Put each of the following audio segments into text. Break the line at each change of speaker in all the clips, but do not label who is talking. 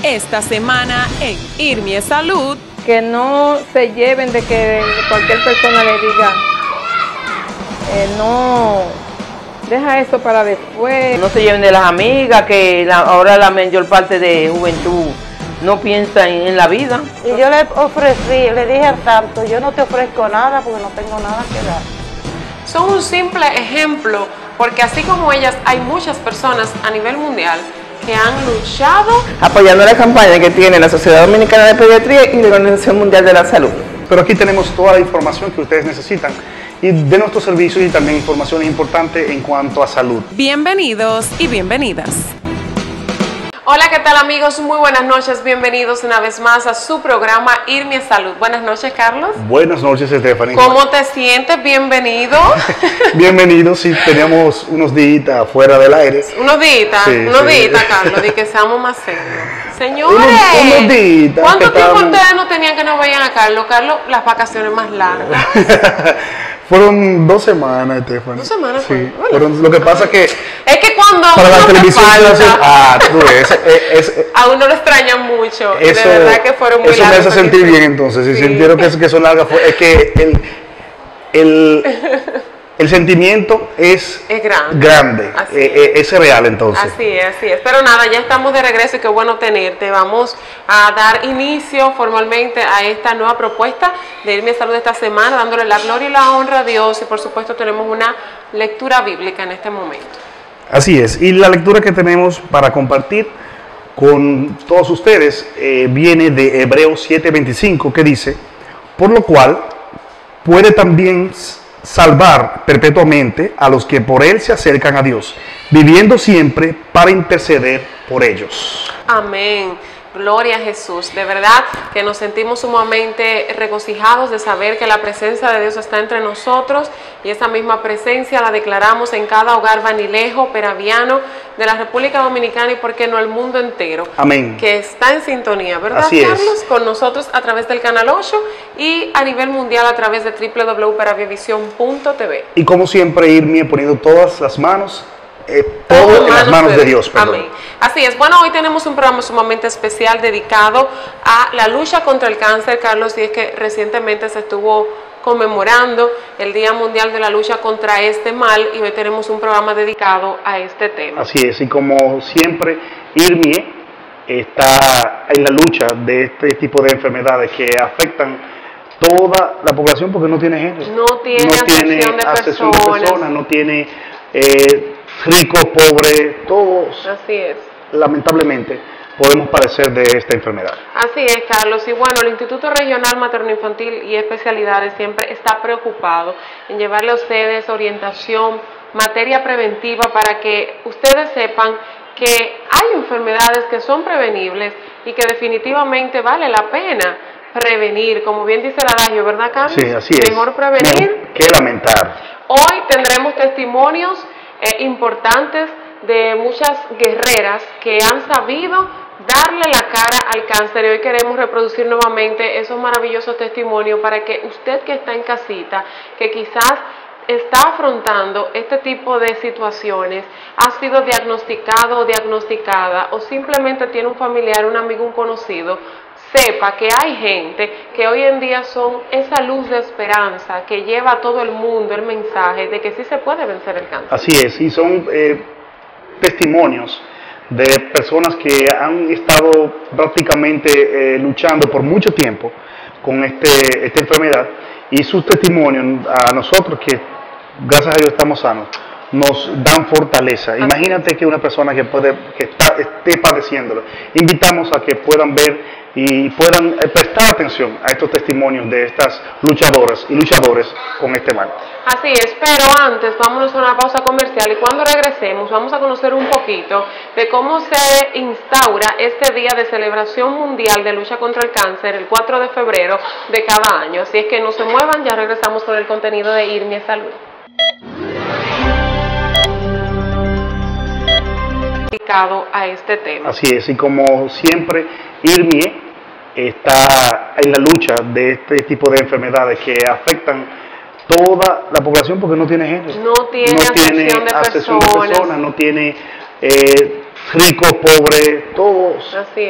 esta semana en Irmie Salud.
Que no se lleven de que cualquier persona le diga, no, deja eso para después.
No se lleven de las amigas, que ahora la mayor parte de juventud no piensa en la vida.
Y yo le ofrecí, le dije al santo, yo no te ofrezco nada porque no tengo nada que dar.
Son un simple ejemplo, porque así como ellas, hay muchas personas a nivel mundial que han luchado
Apoyando la campaña que tiene la Sociedad Dominicana de Pediatría y la Organización Mundial de la Salud.
Pero aquí tenemos toda la información que ustedes necesitan y de nuestros servicios y también información importante en cuanto a salud.
Bienvenidos y bienvenidas. Hola, ¿qué tal amigos? Muy buenas noches, bienvenidos una vez más a su programa Irmie Salud. Buenas noches, Carlos.
Buenas noches, Stephanie.
¿Cómo te sientes? Bienvenido.
Bienvenidos, sí, teníamos unos días fuera del aire.
Unos días, Carlos, de que seamos más serios. Señores,
unos días.
¿Cuánto tiempo ustedes no tenían que no veían a Carlos? Carlos, las vacaciones más largas.
Fueron 2 semanas, Stephanie.
2 semanas,
sí.
Bueno,
Lo que pasa que
es que cuando
para la televisión
a uno lo extraña mucho. Eso, de verdad que fueron muy
largas. Eso me hace sentir bien, entonces. Si sintieron que son largas, es que el sentimiento es grande, es real entonces.
Así es. Pero nada, ya estamos de regreso y qué bueno tenerte. Vamos a dar inicio formalmente a esta nueva propuesta de Irmie Salud esta semana, dándole la gloria y la honra a Dios, y por supuesto tenemos una lectura bíblica en este momento.
Así es, y la lectura que tenemos para compartir con todos ustedes viene de Hebreos 7:25, que dice: por lo cual puede también salvar perpetuamente a los que por él se acercan a Dios, viviendo siempre para interceder por ellos.
Amén. Gloria a Jesús. De verdad que nos sentimos sumamente regocijados de saber que la presencia de Dios está entre nosotros, y esa misma presencia la declaramos en cada hogar vanilejo, peraviano de la República Dominicana y por qué no el mundo entero.
Amén.
Que está en sintonía, ¿verdad,
Así
Carlos?
Es.
Con nosotros a través del Canal 8 y a nivel mundial a través de www.peraviavision.tv.
Y como siempre, Irmie poniendo todas las manos, todo en las manos de Dios. Perdón.
Amén. Así es. Bueno, hoy tenemos un programa sumamente especial dedicado a la lucha contra el cáncer, Carlos, y es que recientemente se estuvo conmemorando el Día Mundial de la Lucha contra este mal, y hoy tenemos un programa dedicado a este tema.
Así es, y como siempre, Irmie está en la lucha de este tipo de enfermedades que afectan toda la población, porque no tiene género.
No tiene acepción de personas.
No tiene rico, pobre, todos.
Así es.
Lamentablemente podemos padecer de esta enfermedad.
Así es, Carlos. Y bueno, el Instituto Regional Materno-Infantil y Especialidades siempre está preocupado en llevarle a ustedes orientación, materia preventiva, para que ustedes sepan que hay enfermedades que son prevenibles y que definitivamente vale la pena prevenir, como bien dice el adagio, ¿verdad, Carlos?
Sí, así es.
Mejor prevenir
que lamentar.
Hoy tendremos testimonios importantes de muchas guerreras que han sabido darle la cara al cáncer, y hoy queremos reproducir nuevamente esos maravillosos testimonios para que usted que está en casita, que quizás está afrontando este tipo de situaciones, ha sido diagnosticado o diagnosticada, o simplemente tiene un familiar, un amigo, un conocido, sepa que hay gente que hoy en día son esa luz de esperanza que lleva a todo el mundo el mensaje de que sí se puede vencer el cáncer.
Así es, y son testimonios de personas que han estado prácticamente luchando por mucho tiempo con esta enfermedad, y sus testimonios a nosotros, que gracias a Dios estamos sanos, nos dan fortaleza. Imagínate que una persona que esté padeciéndolo, invitamos a que puedan ver y puedan prestar atención a estos testimonios de estas luchadoras y luchadores con este mal.
Así es, pero antes vámonos a una pausa comercial, y cuando regresemos vamos a conocer un poquito de cómo se instaura este día de celebración mundial de lucha contra el cáncer, el 4 de febrero de cada año. Así es que no se muevan, ya regresamos con el contenido de Irmie Salud. A este tema.
Así es, y como siempre, Irmie está en la lucha de este tipo de enfermedades que afectan toda la población, porque no tiene género.
No tiene acepción de personas.
No tiene rico, pobre, todos.
Así es.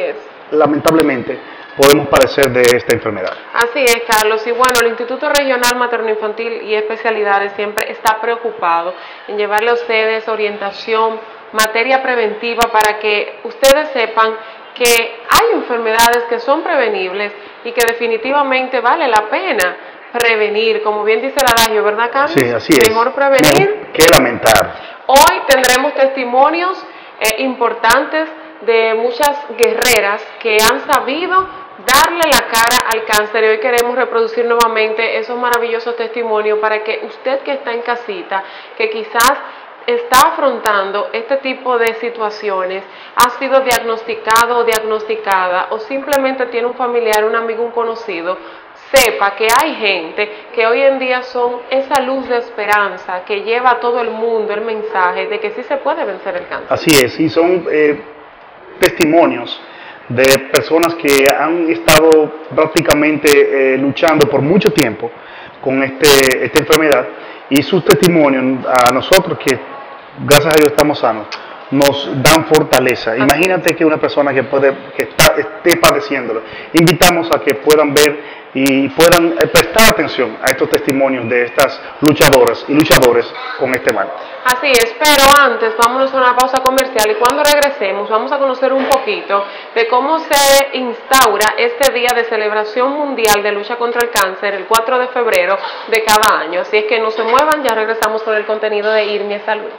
lamentablemente podemos padecer de esta enfermedad.
Así es, Carlos. Y bueno, el Instituto Regional Materno-Infantil y Especialidades siempre está preocupado en llevarle a ustedes orientación, materia preventiva, para que ustedes sepan que hay enfermedades que son prevenibles y que definitivamente vale la pena prevenir, como bien dice el adagio, ¿verdad, Carlos?
Sí, así es.
Mejor prevenir
que lamentar.
Hoy tendremos testimonios importantes de muchas guerreras que han sabido darle la cara al cáncer, y hoy queremos reproducir nuevamente esos maravillosos testimonios para que usted que está en casita, que quizás está afrontando este tipo de situaciones, ha sido diagnosticado o diagnosticada, o simplemente tiene un familiar, un amigo, un conocido, sepa que hay gente que hoy en día son esa luz de esperanza que lleva a todo el mundo el mensaje de que sí se puede vencer el cáncer.
Así es, y son testimonios de personas que han estado prácticamente luchando por mucho tiempo con esta enfermedad, y sus testimonios a nosotros, que gracias a Dios estamos sanos, nos dan fortaleza. Imagínate que una persona que esté padeciéndolo, invitamos a que puedan ver y puedan prestar atención a estos testimonios de estas luchadoras y luchadores con este mal.
Así es, pero antes vámonos a una pausa comercial, y cuando regresemos vamos a conocer un poquito de cómo se instaura este día de celebración mundial de lucha contra el cáncer, el 4 de febrero de cada año. Así es que no se muevan, ya regresamos con el contenido de Irmi Salud.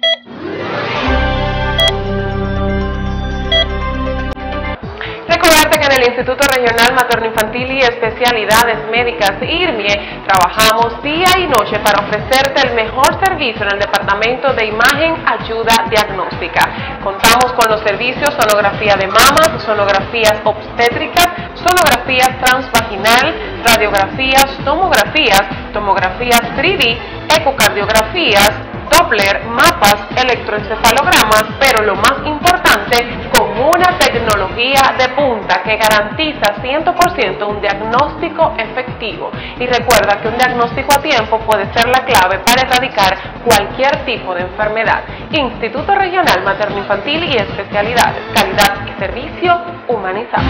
Recordarte que en el Instituto Regional Materno-Infantil y Especialidades Médicas IRMIE trabajamos día y noche para ofrecerte el mejor servicio en el departamento de imagen ayuda diagnóstica. Contamos con los servicios sonografía de mamas, sonografías obstétricas, sonografías transvaginal, radiografías, tomografías 3D, ecocardiografías, Doppler, mapas, electroencefalogramas, pero lo más importante, con una tecnología de punta que garantiza 100% un diagnóstico efectivo. Y recuerda que un diagnóstico a tiempo puede ser la clave para erradicar cualquier tipo de enfermedad. Instituto Regional Materno-Infantil y Especialidades, calidad y servicio humanizado.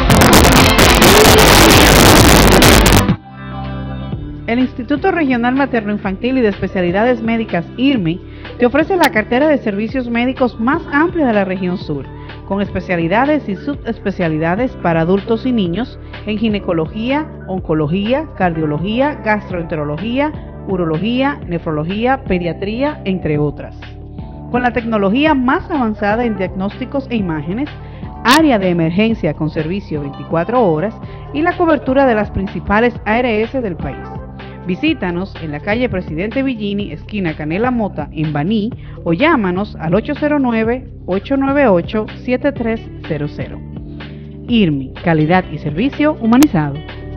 El Instituto Regional Materno-Infantil y de Especialidades Médicas IRMI te ofrece la cartera de servicios médicos más amplia de la región sur, con especialidades y subespecialidades para adultos y niños en ginecología, oncología, cardiología, gastroenterología, urología, nefrología, pediatría, entre otras. Con la tecnología más avanzada en diagnósticos e imágenes, área de emergencia con servicio 24 horas y la cobertura de las principales ARS del país. Visítanos en la calle Presidente Villini, esquina Canela Mota, en Baní, o llámanos al 809-898-7300. IRMI, calidad y servicio humanizado.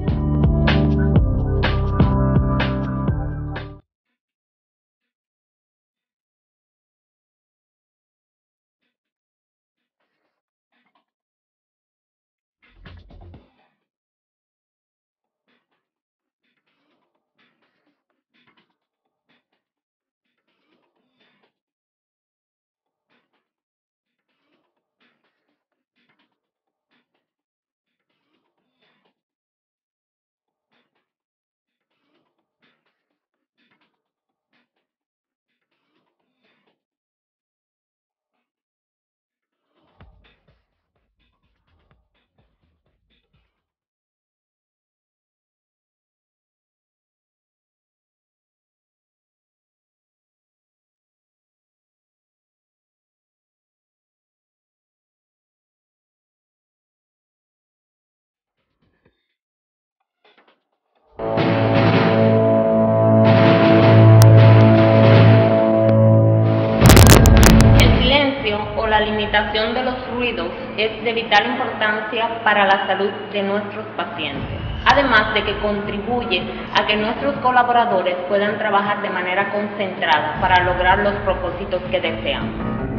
La limitación de los ruidos es de vital importancia para la salud de nuestros pacientes, además de que contribuye a que nuestros colaboradores puedan trabajar de manera concentrada para lograr los propósitos que desean.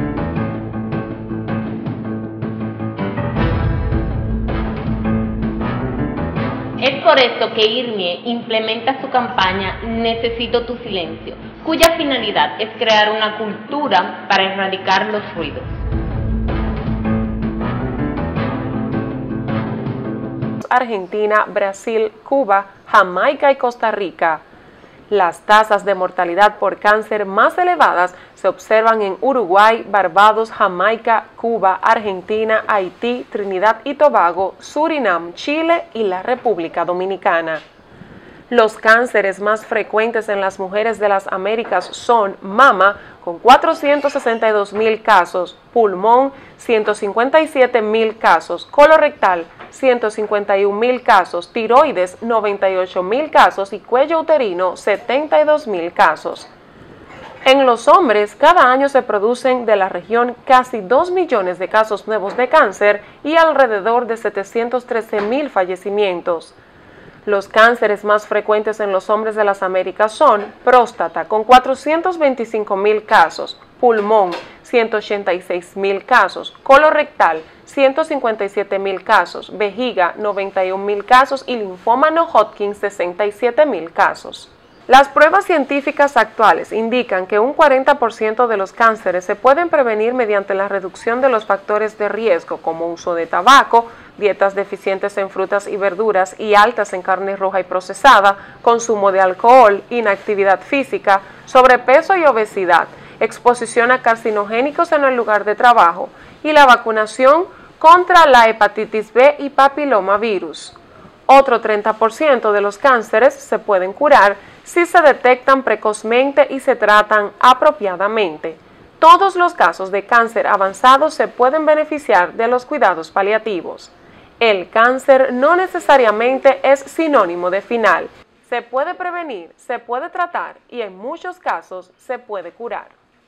Es por esto que IRMIE implementa su campaña Necesito tu silencio, cuya finalidad es crear una cultura para erradicar los ruidos.
Argentina, Brasil, Cuba, Jamaica y Costa Rica. Las tasas de mortalidad por cáncer más elevadas se observan en Uruguay, Barbados, Jamaica, Cuba, Argentina, Haití, Trinidad y Tobago, Surinam, Chile y la República Dominicana. Los cánceres más frecuentes en las mujeres de las Américas son mama, con 462.000 casos, pulmón, 157.000 casos, colorectal, 151.000 casos, tiroides, 98.000 casos y cuello uterino, 72.000 casos. En los hombres, cada año se producen de la región casi 2 millones de casos nuevos de cáncer y alrededor de 713.000 fallecimientos. Los cánceres más frecuentes en los hombres de las Américas son próstata, con 425.000 casos, pulmón, 186.000 casos, colorectal, 157.000 casos, vejiga, 91.000 casos y linfoma no Hodgkin, 67.000 casos. Las pruebas científicas actuales indican que un 40% de los cánceres se pueden prevenir mediante la reducción de los factores de riesgo, como uso de tabaco, dietas deficientes en frutas y verduras y altas en carne roja y procesada, consumo de alcohol, inactividad física, sobrepeso y obesidad, exposición a carcinogénicos en el lugar de trabajo y la vacunación contra la hepatitis B y papilomavirus. Otro 30% de los cánceres se pueden curar si se detectan precozmente y se tratan apropiadamente. Todos los casos de cáncer avanzado se pueden beneficiar de los cuidados paliativos. El cáncer no necesariamente es sinónimo de final. Se puede prevenir, se puede tratar y en muchos casos se puede curar.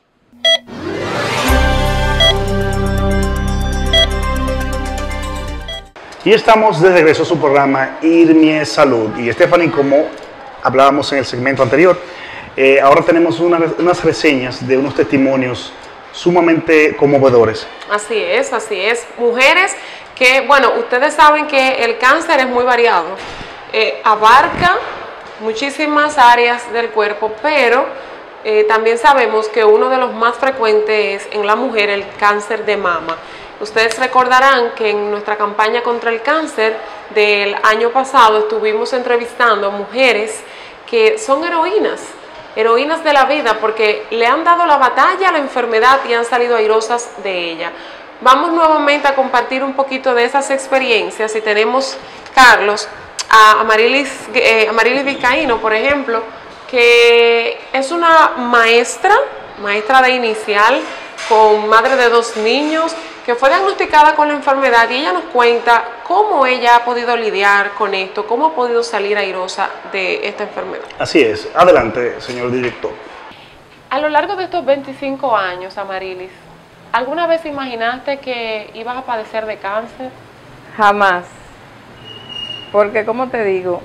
Y estamos de regreso a su programa IRMIE Salud. Y Stephanie, como hablábamos en el segmento anterior, ahora tenemos unas reseñas de unos testimonios sumamente conmovedores.
Así es, así es. Mujeres que, bueno, ustedes saben que el cáncer es muy variado, abarca muchísimas áreas del cuerpo, pero también sabemos que uno de los más frecuentes es en la mujer el cáncer de mama. Ustedes recordarán que en nuestra campaña contra el cáncer del año pasado estuvimos entrevistando a mujeres que son heroínas de la vida porque le han dado la batalla a la enfermedad y han salido airosas de ella. Vamos nuevamente a compartir un poquito de esas experiencias y tenemos, Carlos, a Amarilis Vizcaíno, por ejemplo, que es una maestra de inicial, con madre de 2 niños, que fue diagnosticada con la enfermedad y ella nos cuenta cómo ella ha podido lidiar con esto, cómo ha podido salir airosa de esta enfermedad.
Así es. Adelante, señor director.
A lo largo de estos 25 años, Amarilis, ¿alguna vez imaginaste que ibas a padecer de cáncer?
Jamás. Porque, como te digo,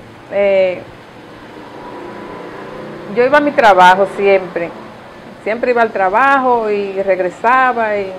yo iba a mi trabajo siempre. Siempre iba al trabajo y regresaba. Y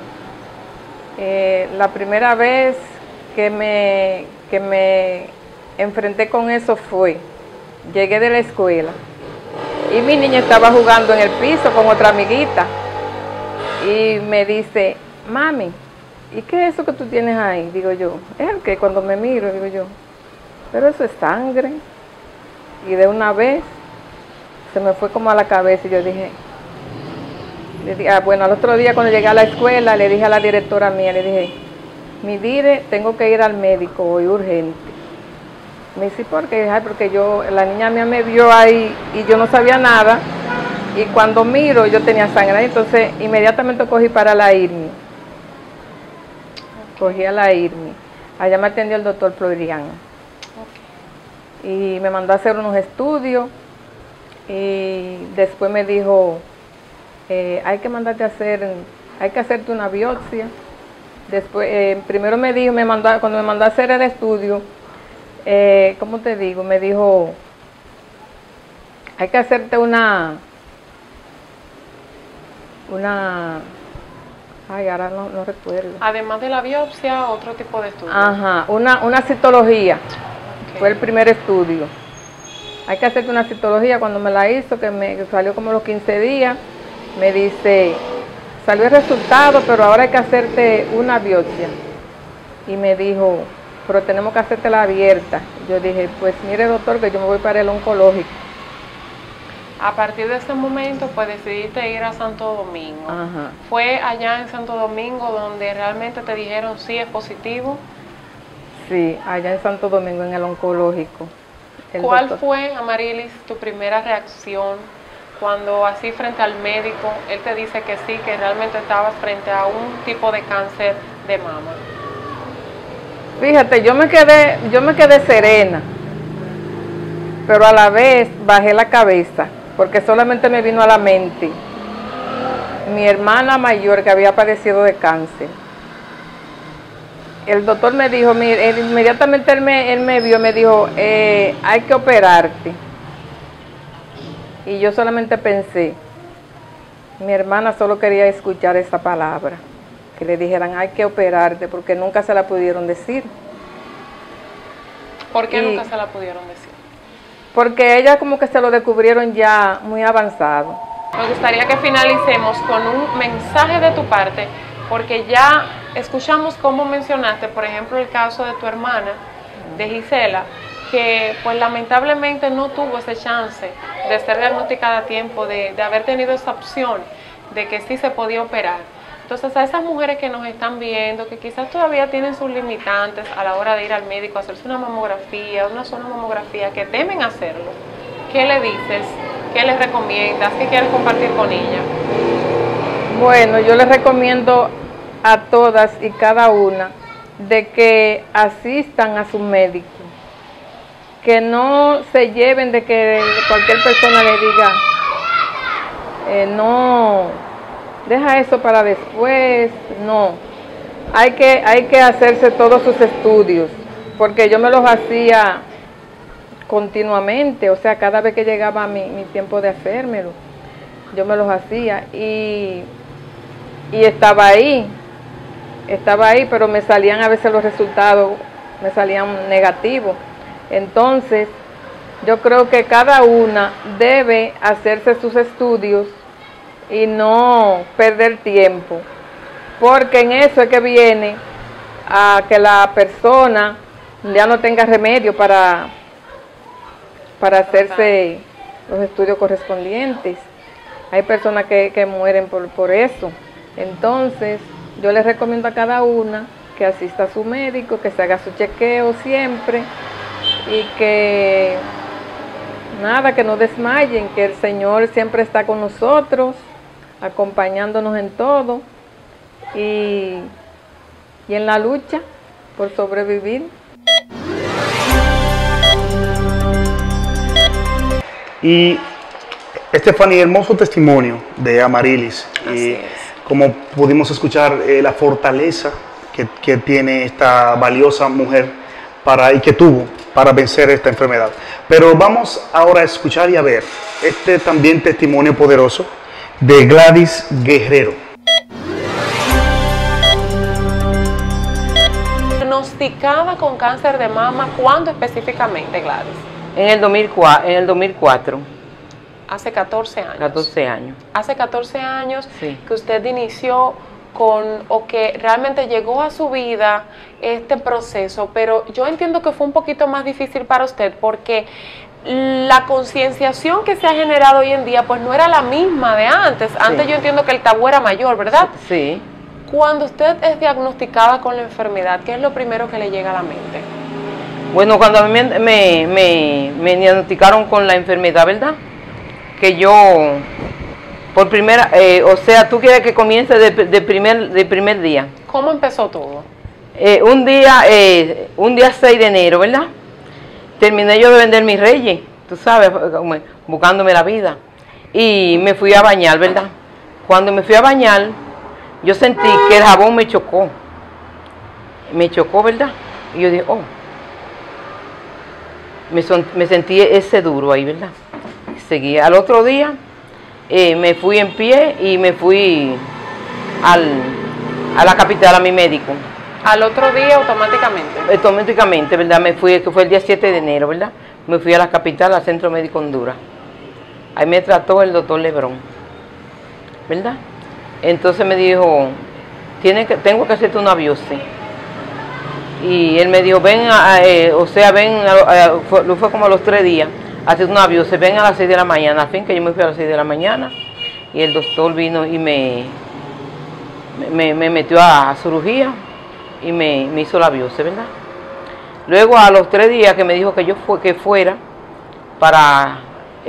la primera vez que me enfrenté con eso llegué de la escuela y mi niña estaba jugando en el piso con otra amiguita y me dice, mami, ¿y qué es eso que tú tienes ahí? Digo yo, es el que cuando me miro, digo yo, pero eso es sangre. Y de una vez se me fue como a la cabeza y yo dije, bueno, al otro día cuando llegué a la escuela le dije a la directora mía, le dije, mi dire, tengo que ir al médico hoy urgente. Me dice, ¿por qué? Ay, porque la niña mía me vio ahí y yo no sabía nada y cuando miro yo tenía sangre, entonces inmediatamente cogí para la IRMI. Cogí a la IRMI. Allá me atendió el doctor Florian. Y me mandó a hacer unos estudios y después me dijo, hay que hacerte una biopsia. Después, primero me dijo, cuando me mandó a hacer el estudio, ¿cómo te digo? Me dijo, hay que hacerte ay, ahora no recuerdo.
Además de la biopsia, otro tipo de estudio.
Ajá, una citología. Okay. Fue el primer estudio. Hay que hacerte una citología. Cuando me la hizo, que salió como los 15 días, me dice, salió el resultado, pero ahora hay que hacerte una biopsia. Y me dijo, pero tenemos que hacértela abierta. Yo dije, pues mire doctor, que yo me voy para el oncológico.
A partir de ese momento, pues decidiste ir a Santo Domingo.
Ajá.
¿Fue allá en Santo Domingo donde realmente te dijeron sí es positivo?
Sí, allá en Santo Domingo, en el oncológico.
¿Cuál
doctor.
fue, Amarilis, tu primera reacción cuando así frente al médico, él te dice que sí, que realmente estabas frente a un tipo de cáncer de mama?
Fíjate, yo me quedé serena, pero a la vez bajé la cabeza, porque solamente me vino a la mente mi hermana mayor que había padecido de cáncer. El doctor me dijo, inmediatamente él me vio, me dijo, hay que operarte. Y yo solamente pensé, mi hermana solo quería escuchar esa palabra, que le dijeran hay que operarte, porque nunca se la pudieron decir.
¿Por qué nunca se la pudieron decir?
Porque ella como que se lo descubrieron ya muy avanzado.
Me gustaría que finalicemos con un mensaje de tu parte, porque ya escuchamos cómo mencionaste, por ejemplo, el caso de tu hermana, de Gisela, que pues lamentablemente no tuvo ese chance de ser diagnosticada a tiempo, de haber tenido esa opción de que sí se podía operar. Entonces a esas mujeres que nos están viendo, que quizás todavía tienen sus limitantes a la hora de ir al médico a hacerse una mamografía, una sonomamografía, que temen hacerlo, ¿qué le dices? ¿Qué les recomiendas? ¿Qué quieres compartir con ella?
Bueno, yo les recomiendo a todas y cada una de que asistan a su médico, que no se lleven de que cualquier persona le diga, no, deja eso para después, no. Hay que hacerse todos sus estudios, porque yo me los hacía continuamente, o sea, cada vez que llegaba mi tiempo de hacérmelo, yo me los hacía y estaba ahí, pero me salían a veces los resultados, me salían negativos. Entonces, yo creo que cada una debe hacerse sus estudios y no perder tiempo, porque en eso es que viene a que la persona ya no tenga remedio para hacerse los estudios correspondientes. Hay personas que mueren por eso. Entonces, yo les recomiendo a cada una que asista a su médico, que se haga su chequeo siempre y que nada, que no desmayen, que el Señor siempre está con nosotros, acompañándonos en todo y en la lucha por sobrevivir.
Y Estefanía, hermoso testimonio de Amarilis.
Así es.
Como pudimos escuchar, la fortaleza que tiene esta valiosa mujer y que tuvo para vencer esta enfermedad. Pero vamos ahora a escuchar y a ver este también testimonio poderoso de Gladys Guerrero.
Diagnosticada con cáncer de mama, ¿cuándo específicamente, Gladys?
En el 2004.
Hace 14 años.
14 años.
Hace 14 años
Sí.
que usted inició o que realmente llegó a su vida este proceso, pero yo entiendo que fue un poquito más difícil para usted porque la concienciación que se ha generado hoy en día pues no era la misma de antes. Antes
Sí.
yo entiendo que el tabú era mayor, ¿verdad?
Sí.
Cuando usted es diagnosticada con la enfermedad, ¿qué es lo primero que le llega a la mente?
Bueno, cuando a mí me diagnosticaron con la enfermedad, ¿verdad? Que yo, por primera, o sea, tú quieres que comience de primer día.
¿Cómo empezó todo?
Un día 6 de enero, ¿verdad? Terminé yo de vender mis reyes, tú sabes, buscándome la vida. Y me fui a bañar, ¿verdad? Cuando me fui a bañar, yo sentí que el jabón me chocó. Me chocó, ¿verdad? Y yo dije, oh. Me sentí ese duro ahí, ¿verdad? Seguí. Al otro día me fui en pie y me fui a la capital, a mi médico.
Al otro día automáticamente.
Automáticamente, ¿verdad? Me fui, que fue el día 7 de enero, ¿verdad? Me fui a la capital, al Centro Médico Honduras. Ahí me trató el doctor Lebrón, ¿verdad? Entonces me dijo, tengo que hacerte una biopsia. Y él me dijo, ven, ven, fue como a los 3 días, haciendo una biopsia, ven a las 6 de la mañana. Al fin que yo me fui a las 6 de la mañana y el doctor vino y me metió a cirugía y me hizo la biopsia, ¿verdad? Luego a los 3 días que me dijo que fuera para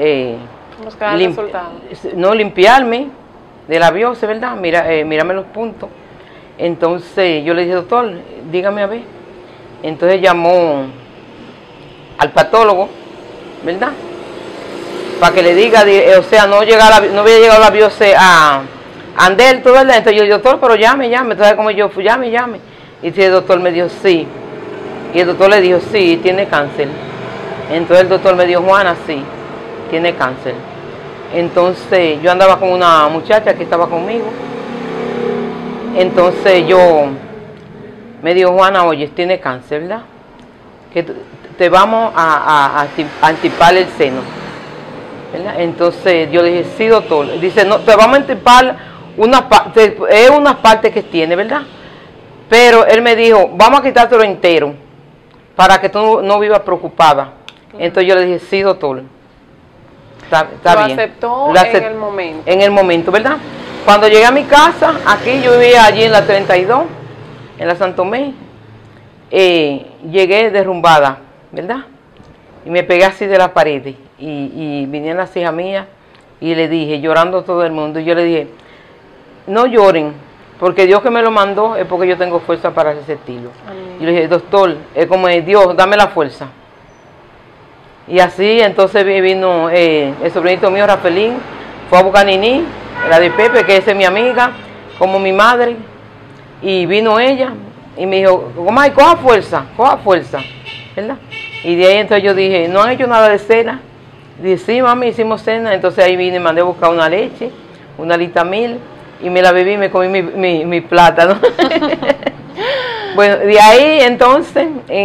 limpiarme de la biopsia, ¿verdad? Mírame los puntos. Entonces yo le dije, doctor, dígame a ver. Entonces llamó al patólogo, ¿verdad? Para que le diga, o sea, no había llegado la biopsia a Anderto, ¿verdad? Entonces yo dije, doctor, pero llame. Entonces como yo fui, llame. Y el doctor me dijo, sí. Y el doctor le dijo, sí, tiene cáncer. Entonces el doctor me dijo, Juana, sí, tiene cáncer. Entonces yo andaba con una muchacha que estaba conmigo. Entonces me dijo, Juana, oye, tiene cáncer, ¿verdad? Que te vamos a antipar el seno, ¿verdad? Entonces yo le dije, sí, doctor. Dice, no, te vamos a antipar unas partes que tiene, ¿verdad? Pero él me dijo, vamos a quitártelo entero para que tú no vivas preocupada. Entonces yo le dije, sí, doctor. Está bien.
Lo aceptó en el momento.
En el momento, ¿verdad? Cuando llegué a mi casa, aquí yo vivía allí en la 32, en la Santomé, llegué derrumbada, ¿verdad? Y me pegué así de la pared y vinieron las hijas mías y le dije, llorando a todo el mundo, y yo le dije, no lloren, porque Dios que me lo mandó es porque yo tengo fuerza para resistirlo. Y le dije, doctor, es como Dios, dame la fuerza. Y así entonces vino el sobrinito mío, Rafaelín, fue a buscar a Nini, la de Pepe, que esa es mi amiga, como mi madre, y vino ella y me dijo, Omay, coja fuerza, ¿verdad? Y de ahí entonces yo dije, ¿no han hecho nada de cena? Dije, sí, mami, hicimos cena. Entonces ahí vine y mandé a buscar una leche, una Litamil, y me la bebí y me comí mi plátano. Bueno, de ahí entonces,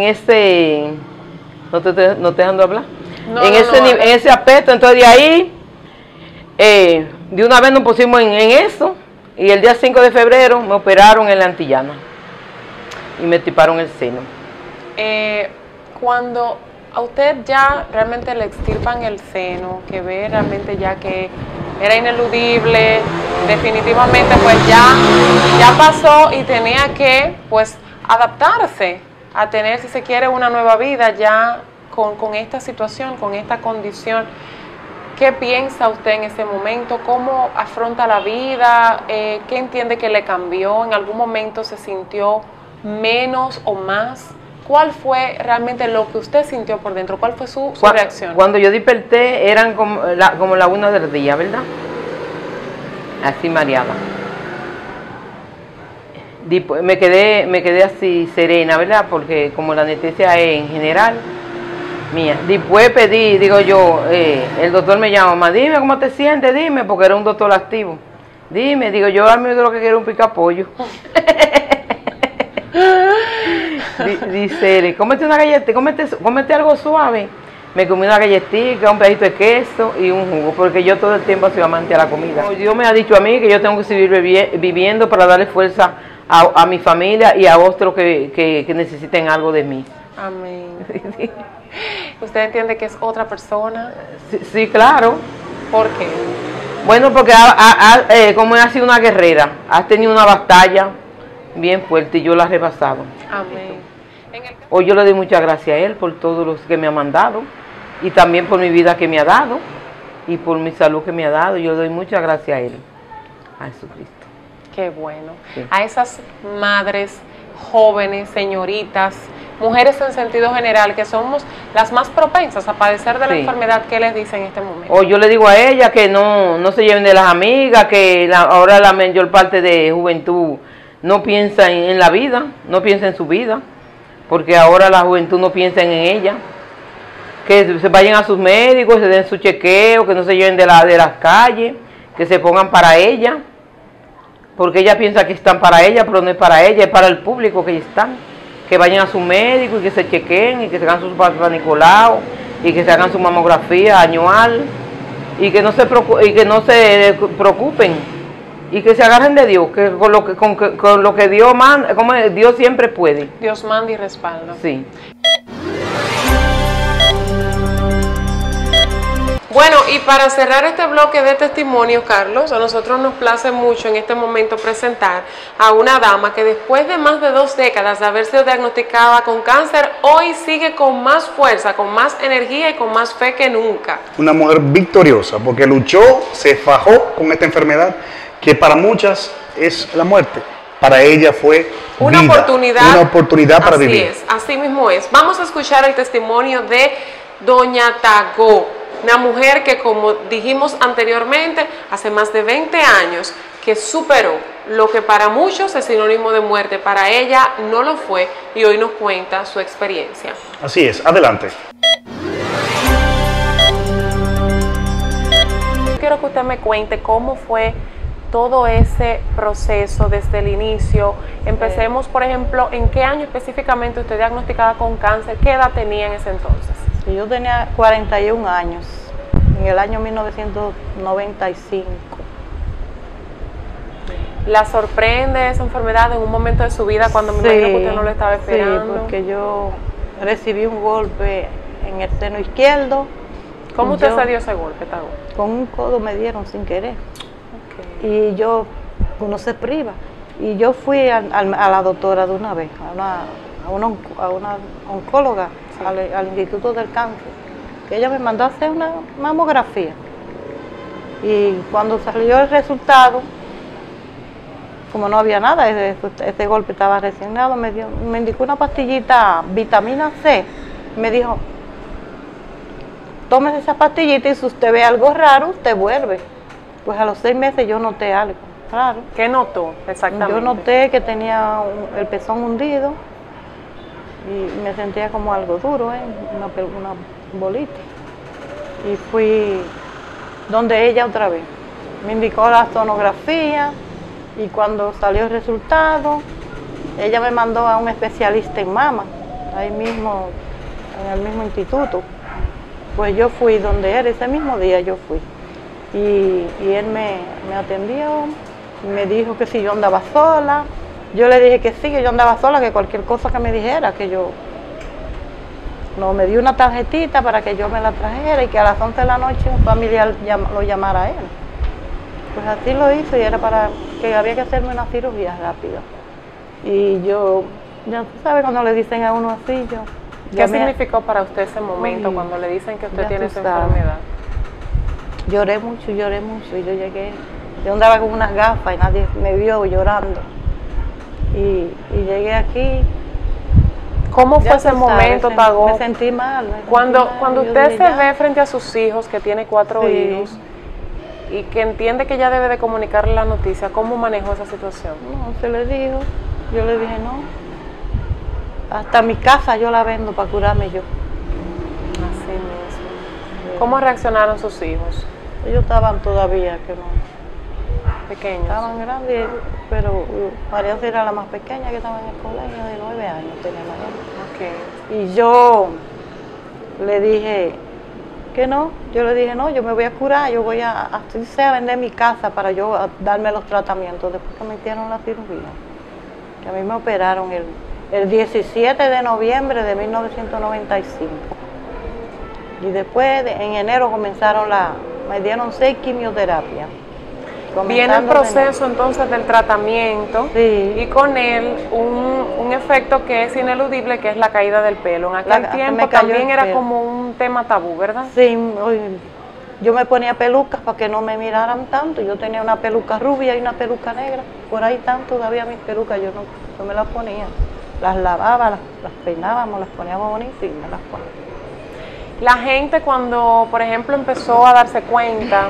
¿no te dejando hablar? En ese aspecto, entonces de ahí, de una vez nos pusimos en eso, y el día 5 de febrero me operaron en la Antillana, y me tiparon el seno.
Cuando a usted ya realmente le extirpan el seno, que ve realmente ya que era ineludible, definitivamente pues ya pasó y tenía que pues adaptarse a tener, si se quiere, una nueva vida ya con esta situación, con esta condición. ¿Qué piensa usted en ese momento? ¿Cómo afronta la vida? ¿Qué entiende que le cambió? ¿En algún momento se sintió menos o más? ¿Cuál fue realmente lo que usted sintió por dentro? ¿Cuál fue su reacción?
Cuando yo desperté eran como la 1 del día, ¿verdad? Así mareada. Me quedé así serena, ¿verdad? Porque como la anestesia es en general, mía. Después pedí, digo yo, el doctor me llama, mamá, dime cómo te sientes, dime, porque era un doctor activo. Dime, digo yo, a mí lo que quiero es un picapollo. Dice él, cómete una galleta, cómete algo suave. Me comí una galletita, un pedacito de queso y un jugo, porque yo todo el tiempo soy amante a la comida. Dios me ha dicho a mí que yo tengo que seguir viviendo para darle fuerza a mi familia y a otros que necesiten algo de mí.
Amén. ¿Usted entiende que es otra persona?
Sí, claro.
¿Por qué?
Bueno, porque como ha sido una guerrera, has tenido una batalla bien fuerte y yo la he rebasado.
Amén.
Hoy yo le doy muchas gracias a Él por todo lo que me ha mandado y también por mi vida que me ha dado y por mi salud que me ha dado. Yo le doy muchas gracias a Él, a Jesucristo.
Qué bueno.
Sí.
A esas madres, jóvenes, señoritas, mujeres en sentido general, que somos las más propensas a padecer de la enfermedad, ¿qué les dice en este momento?
Hoy yo le digo a ella que no se lleven de las amigas, que ahora la mayor parte de juventud no piensa en la vida, no piensa en su vida, porque ahora la juventud no piensa en ella. Que se vayan a sus médicos, se den su chequeo, que no se lleven de las calles, que se pongan para ella, porque ella piensa que están para ella, pero no es para ella, es para el público que están. Que vayan a su médico y que se chequeen y que se hagan su Papa Nicolau y que se hagan su mamografía anual y que no se preocupen y que se agarren de Dios, que con lo que Dios manda, como Dios siempre puede.
Dios manda y respalda.
Sí.
Bueno, y para cerrar este bloque de testimonios, Carlos, a nosotros nos place mucho en este momento presentar a una dama que después de más de 2 décadas de haber sido diagnosticada con cáncer, hoy sigue con más fuerza, con más energía y con más fe que nunca.
Una mujer victoriosa, porque luchó, se fajó con esta enfermedad, que para muchas es la muerte. Para ella fue
una
vida,
oportunidad.
Una oportunidad para vivir.
Así es, así mismo es. Vamos a escuchar el testimonio de Doña Tagó, una mujer que, como dijimos anteriormente, hace más de 20 años que superó lo que para muchos es sinónimo de muerte. Para ella no lo fue y hoy nos cuenta su experiencia.
Así es, adelante.
Quiero que usted me cuente cómo fue todo ese proceso desde el inicio. Empecemos, por ejemplo, ¿en qué año específicamente usted diagnosticada con cáncer? ¿Qué edad tenía en ese entonces?
Sí, yo tenía 41 años, en el año 1995.
¿La sorprende esa enfermedad en un momento de su vida cuando me imagino que usted no lo estaba esperando?
Sí, porque yo recibí un golpe en el seno izquierdo.
¿Cómo usted se dio ese golpe, Tagó?
Con un codo me dieron sin querer.
Okay.
Y uno se priva. Y yo fui a la doctora de una vez, a una oncóloga, sí, al Instituto del Cáncer, que ella me mandó a hacer una mamografía. Y cuando salió el resultado, como no había nada, ese golpe estaba recién dado, me indicó una pastillita, vitamina C, me dijo, tómese esa pastillita y si usted ve algo raro, usted vuelve. Pues a los 6 meses yo noté algo raro.
¿Qué notó exactamente?
Yo noté que tenía el pezón hundido y me sentía como algo duro, una bolita. Y fui donde ella otra vez. Me indicó la sonografía y cuando salió el resultado, ella me mandó a un especialista en mama, ahí mismo, en el mismo instituto. Pues yo fui donde él, ese mismo día yo fui. Y él me atendió, me dijo que si yo andaba sola. Yo le dije que sí, que yo andaba sola, que cualquier cosa que me dijera, que yo... No, me dio una tarjetita para que yo me la trajera y que a las 11 de la noche un familiar lo llamara a él. Pues así lo hizo y era para que había que hacerme una cirugía rápida. Y yo, ya tú sabes, cuando le dicen a uno así, yo...
¿Qué significó para usted ese momento cuando le dicen que usted tiene esa enfermedad?
Lloré mucho y yo llegué, yo andaba con unas gafas y nadie me vio llorando. Y llegué aquí.
¿Cómo fue ese momento, Tagó?
Me sentí mal.
Cuando usted se ve frente a sus hijos, que tiene 4 hijos, y que entiende que ya debe de comunicarle la noticia, ¿cómo manejó esa situación?
No, se le dijo, yo le dije no. Hasta mi casa yo la vendo para curarme yo.
Así mismo. ¿Cómo reaccionaron sus hijos?
Ellos estaban todavía, que no.
Pequeños.
Estaban grandes, pero María era la más pequeña que estaba en el colegio, de 9 años tenía María.
Okay.
Y yo le dije que no, yo le dije no, yo me voy a curar, yo voy a vender mi casa para yo darme los tratamientos después que me hicieron la cirugía. Que a mí me operaron el 17 de noviembre de 1995. Y después, en enero, me dieron 6 quimioterapias.
Viene el proceso entonces del tratamiento,
sí,
y con él un efecto que es ineludible, que es la caída del pelo. En aquel tiempo también era como un tema tabú, ¿verdad?
Sí, yo me ponía pelucas para que no me miraran tanto. Yo tenía una peluca rubia y una peluca negra. Por ahí están todavía mis pelucas, yo me las ponía. Las lavaba, las peinábamos, las poníamos bonitas y me las ponía.
La gente cuando, por ejemplo, empezó a darse cuenta,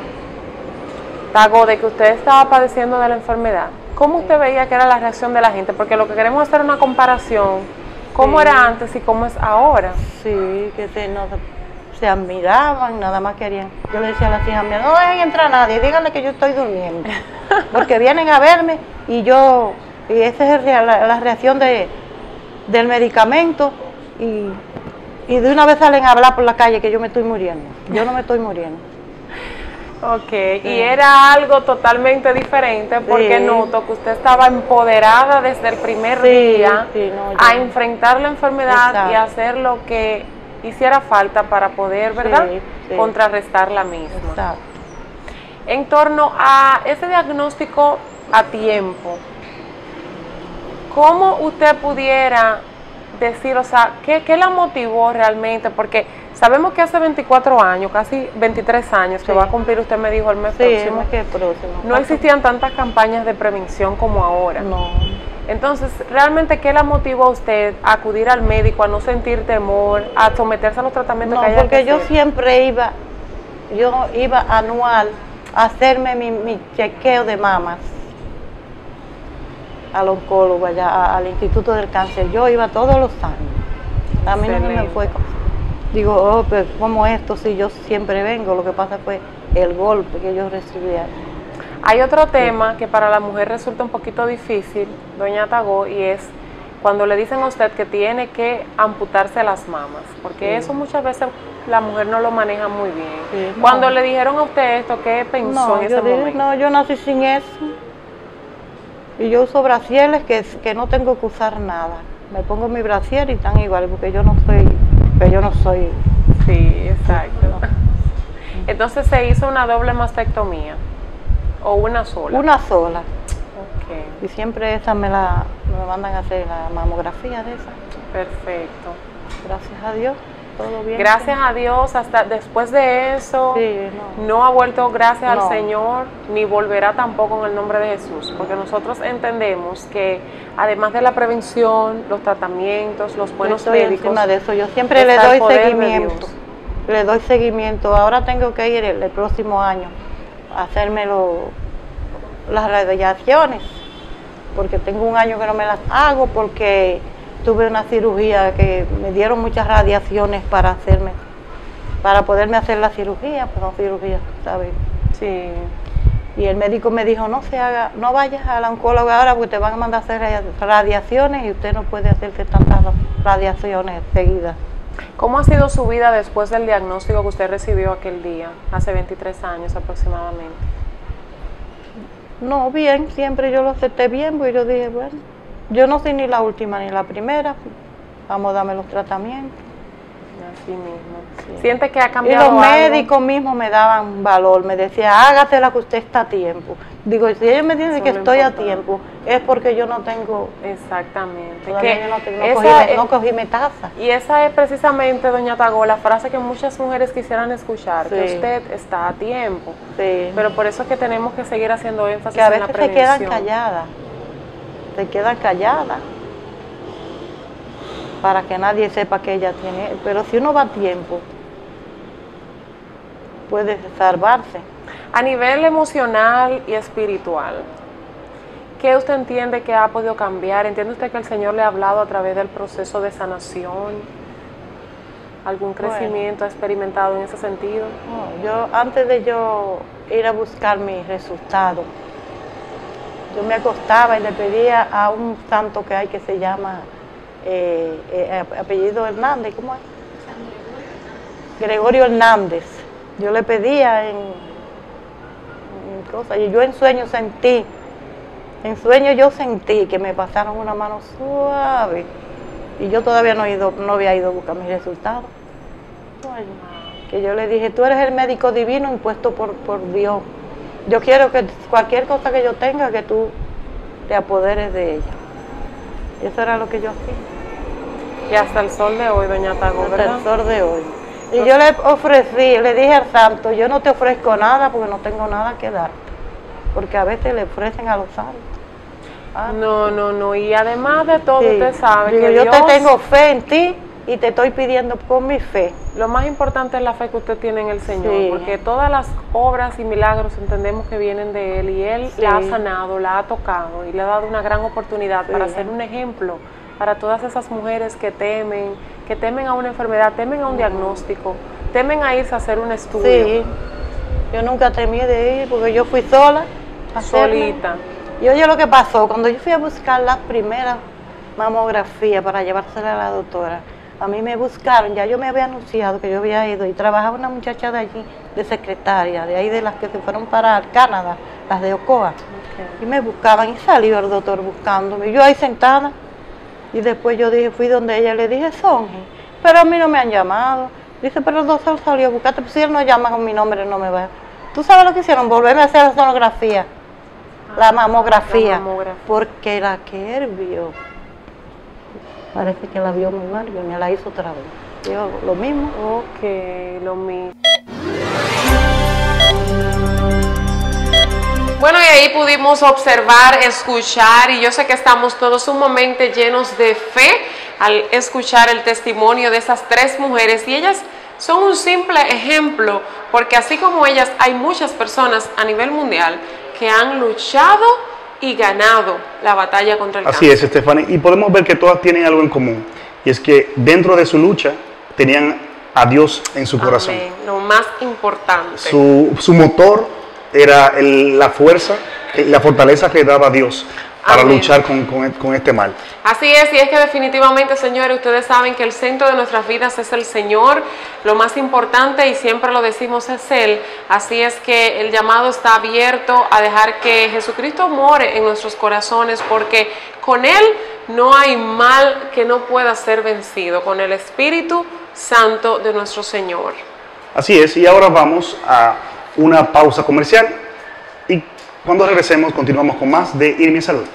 Tagó, de que usted estaba padeciendo de la enfermedad, ¿cómo usted veía que era la reacción de la gente? Porque lo que queremos es hacer una comparación, ¿cómo era antes y cómo es ahora?
Sí, que se admiraban, nada más querían. Yo le decía a las hijas mías, no dejen entrar a nadie, díganle que yo estoy durmiendo, porque vienen a verme y esa es la reacción del medicamento y de una vez salen a hablar por la calle que yo me estoy muriendo. Yo no me estoy muriendo.
Ok, y era algo totalmente diferente porque
Sí.
noto que usted estaba empoderada desde el primer
Sí,
día
sí, no, yo-
a enfrentar la enfermedad y
Exacto.
hacer lo que hiciera falta para poder, ¿verdad?,
Sí, sí.
contrarrestar la misma.
Exacto.
En torno a ese diagnóstico a tiempo, ¿cómo usted pudiera decir, o sea, qué la motivó realmente? Porque sabemos que hace 24 años, casi 23 años, que
Sí.
va a cumplir, usted me dijo el mes
Sí,
próximo,
es que próximo.
no existían tantas campañas de prevención como ahora.
No.
Entonces, ¿realmente qué la motivó a usted a acudir al médico, a no sentir temor, a someterse a los tratamientos
No,
que haya
porque
que
yo
hacer?
siempre iba anual a hacerme mi chequeo de mamas al oncólogo allá, al Instituto del Cáncer. Yo iba todos los años. A mí no se me
Excelente.
fue. Digo, oh, pero ¿cómo esto? Si yo siempre vengo, lo que pasa fue el golpe que yo recibí.
Hay otro tema que para la mujer resulta un poquito difícil, doña Tagó, y es cuando le dicen a usted que tiene que amputarse las mamas, porque
Sí.
eso muchas veces la mujer no lo maneja muy bien.
Sí, no.
Cuando le dijeron a usted esto, ¿qué pensó
No,
en ese
yo dije,
momento?
no, yo nací sin eso. Y yo uso brasieres que no tengo que usar nada. Me pongo mi brasier y están igual, porque yo no soy.
Sí, exacto.
No.
Entonces se hizo una doble mastectomía o una sola.
Una sola.
Ok,
Y siempre esa me mandan a hacer la mamografía de esa.
perfecto.
Gracias a Dios, todo bien.
Gracias a Dios, hasta después de eso,
Sí, no.
no ha vuelto gracias al
No.
Señor, ni volverá tampoco en el nombre de Jesús, porque nosotros entendemos que además de la prevención, los tratamientos, los buenos
Estoy
médicos,
encima de eso. Yo siempre le
está el
doy
poder de
seguimiento.
Dios.
Le doy seguimiento. Ahora tengo que ir el próximo año a hacerme las radiaciones, porque tengo un año que no me las hago porque tuve una cirugía que me dieron muchas radiaciones para poderme hacer la cirugía, pues son cirugías, ¿sabes?
Sí,
Y el médico me dijo, no vayas a la oncóloga ahora porque te van a mandar a hacer radiaciones y usted no puede hacerse tantas radiaciones seguidas.
¿cómo ha sido su vida después del diagnóstico que usted recibió aquel día, hace 23 años aproximadamente?
No, bien, siempre yo lo acepté bien, porque yo dije, bueno, yo no soy ni la última ni la primera, vamos a darme los tratamientos.
Así mismo.
Sí.
¿Siente que ha
Y
cambiado
los
algo?
médicos mismos me daban valor, me decían, hágasela que usted está a tiempo. Digo, si ellos me dicen
Eso
que
es lo
estoy a
importante.
tiempo, es porque yo no tengo,
Exactamente.
todavía
Que
yo no
esa
cogí metaza.
y esa es precisamente, doña Tagó, la frase que muchas mujeres quisieran escuchar, que
Sí.
usted está a tiempo.
Sí.
Pero por eso es que tenemos que seguir haciendo énfasis
Que a
en la
veces se quedan
prevención.
calladas, para que nadie sepa que ella tiene, pero si uno va a tiempo, puede salvarse.
A nivel emocional y espiritual, ¿qué usted entiende que ha podido cambiar? ¿Entiende usted que el Señor le ha hablado a través del proceso de sanación? ¿Algún
Bueno.
crecimiento ha experimentado en ese sentido?
No, yo antes de yo ir a buscar mi resultado, yo me acostaba y le pedía a un santo que hay que se llama apellido Hernández, ¿cómo es? Gregorio Hernández. Yo le pedía en cosas, y yo en sueño yo sentí que me pasaron una mano suave, y yo todavía no había ido a buscar mis resultados. Ay, que yo le dije, tú eres el médico divino impuesto por Dios. Yo quiero que cualquier cosa que yo tenga, que tú te apoderes de ella. Y eso era lo que yo hacía,
Y hasta el sol de hoy, doña Tagó,
hasta
¿verdad?
el sol de hoy. Y yo le ofrecí, le dije al santo, yo no te ofrezco nada porque no tengo nada que darte. Porque a veces le ofrecen a los santos. Ah,
No. Y además de todo,
sí.
usted sabe
Digo,
que
yo
Dios,
te tengo fe en ti y te estoy pidiendo con mi fe.
lo más importante es la fe que usted tiene en el Señor,
Sí.
porque todas las obras y milagros entendemos que vienen de Él, y Él
Sí.
la ha sanado, la ha tocado y le ha dado una gran oportunidad
Sí.
para ser un ejemplo para todas esas mujeres que temen a una enfermedad, temen a un diagnóstico, temen a irse a hacer un estudio.
Sí, yo nunca temí de ir porque yo fui sola. a hacerme.
Solita.
Y oye lo que pasó, cuando yo fui a buscar la primera mamografía para llevársela a la doctora, a mí me buscaron, ya yo me había anunciado que yo había ido y trabajaba una muchacha de allí, de secretaria, de ahí de las que se fueron para Canadá, las de Ocoa. Y me buscaban y salió el doctor buscándome. Yo ahí sentada y después yo dije, fui donde ella, le dije, Songe, pero a mí no me han llamado. Dice, pero el doctor salió a buscarte, pues si él no llama con mi nombre no me va. ¿Tú sabes lo que hicieron? Volverme a hacer la sonografía, la mamografía, porque la que él vio, parece que la vio muy mal y me la hizo otra vez. Yo, lo mismo.
Ok, lo mismo. Bueno, y ahí pudimos observar, escuchar, y yo sé que estamos todos sumamente llenos de fe al escuchar el testimonio de esas tres mujeres, y ellas son un simple ejemplo, porque así como ellas hay muchas personas a nivel mundial que han luchado y ganado la batalla contra el cáncer.
Así es, Stephanie, y podemos ver que todas tienen algo en común, y es que dentro de su lucha tenían a Dios en su corazón.
Amén. Lo más importante.
Su motor era la fuerza, la fortaleza que daba Dios para
Amén.
luchar con este mal.
Así es, y es que definitivamente, señores, ustedes saben que el centro de nuestras vidas es el Señor, lo más importante, y siempre lo decimos, es Él. Así es que el llamado está abierto a dejar que Jesucristo more en nuestros corazones, porque con Él no hay mal que no pueda ser vencido, con el Espíritu Santo de nuestro Señor.
Así es, y ahora vamos a una pausa comercial, y cuando regresemos continuamos con más de IRMI Salud.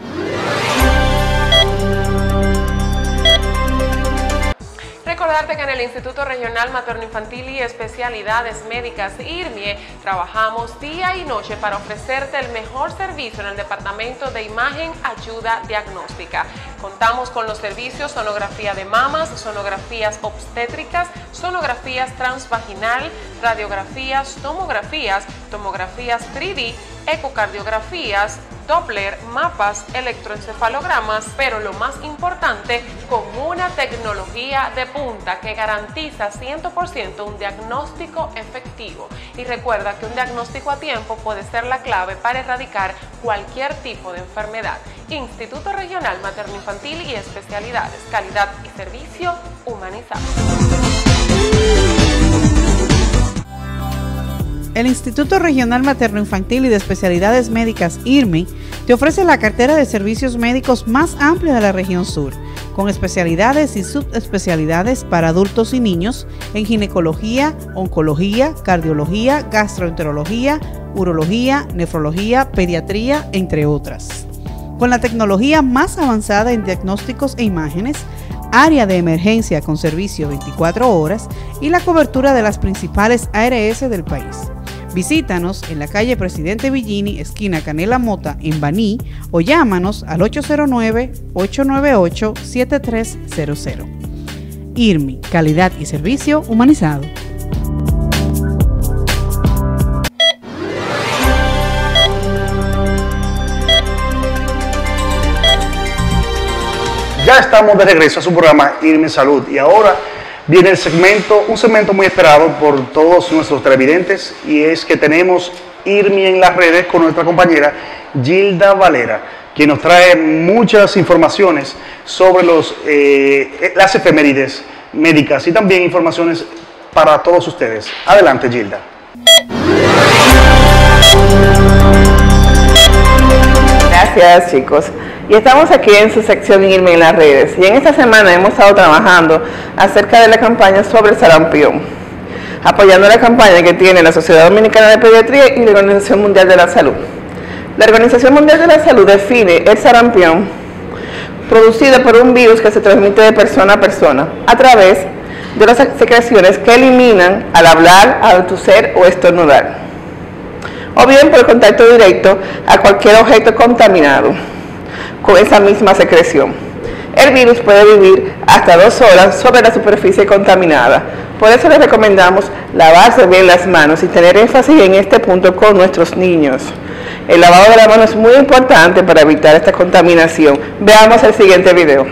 Recordarte que en el Instituto Regional Materno Infantil y Especialidades Médicas IRMIE trabajamos día y noche para ofrecerte el mejor servicio en el departamento de imagen ayuda diagnóstica. Contamos con los servicios sonografía de mamas, sonografías obstétricas, sonografías transvaginal, radiografías, tomografías 3D, ecocardiografías, Doppler, mapas, electroencefalogramas, pero lo más importante, con una tecnología de punta que garantiza 100% un diagnóstico efectivo. Y recuerda que un diagnóstico a tiempo puede ser la clave para erradicar cualquier tipo de enfermedad. Instituto Regional Materno Infantil y Especialidades, calidad y servicio humanizado.
El Instituto Regional Materno Infantil y de Especialidades Médicas IRMI te ofrece la cartera de servicios médicos más amplia de la región sur, con especialidades y subespecialidades para adultos y niños en ginecología, oncología, cardiología, gastroenterología, urología, nefrología, pediatría, entre otras. Con la tecnología más avanzada en diagnósticos e imágenes, área de emergencia con servicio 24 horas y la cobertura de las principales ARS del país. Visítanos en la calle Presidente Villini, esquina Canela Mota, en Baní, o llámanos al 809-898-7300. IRMI, calidad y servicio humanizado.
Ya estamos de regreso a su programa IRMI Salud, y ahora viene un segmento muy esperado por todos nuestros televidentes, y es que tenemos IRMI en las redes con nuestra compañera Gilda Valera, quien nos trae muchas informaciones sobre las efemérides médicas y también informaciones para todos ustedes. Adelante, Gilda.
Gracias, chicos. Y estamos aquí en su sección IRMI en las redes. Y en esta semana hemos estado trabajando acerca de la campaña sobre el sarampión, apoyando la campaña que tiene la Sociedad Dominicana de Pediatría y la Organización Mundial de la Salud. La Organización Mundial de la Salud define el sarampión producido por un virus que se transmite de persona a persona a través de las secreciones que eliminan al hablar, al toser o estornudar, o bien por contacto directo a cualquier objeto contaminado con esa misma secreción. El virus puede vivir hasta 2 horas sobre la superficie contaminada. Por eso les recomendamos lavarse bien las manos y tener énfasis en este punto con nuestros niños. El lavado de las manos es muy importante para evitar esta contaminación. Veamos el siguiente video.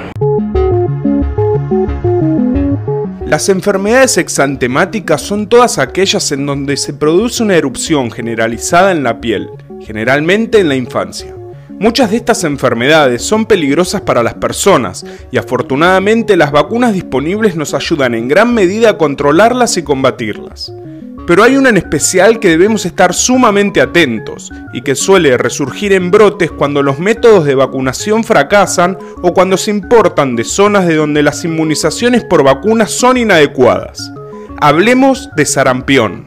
Las enfermedades exantemáticas son todas aquellas en donde se produce una erupción generalizada en la piel, generalmente en la infancia. Muchas de estas enfermedades son peligrosas para las personas y afortunadamente las vacunas disponibles nos ayudan en gran medida a controlarlas y combatirlas. Pero hay una en especial que debemos estar sumamente atentos y que suele resurgir en brotes cuando los métodos de vacunación fracasan o cuando se importan de zonas de donde las inmunizaciones por vacunas son inadecuadas. Hablemos de sarampión.